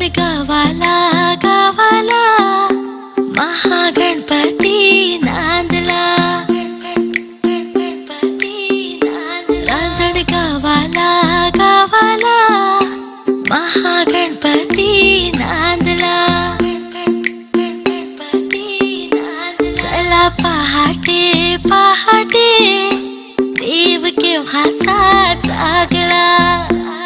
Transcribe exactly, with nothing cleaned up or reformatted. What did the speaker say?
लांजण गावाला गावाला महागणपती नांदला. लांजण गावाला गावाला महागणपती नांदला. चला पहाटे पहाटे देव केव्हाचा जागला.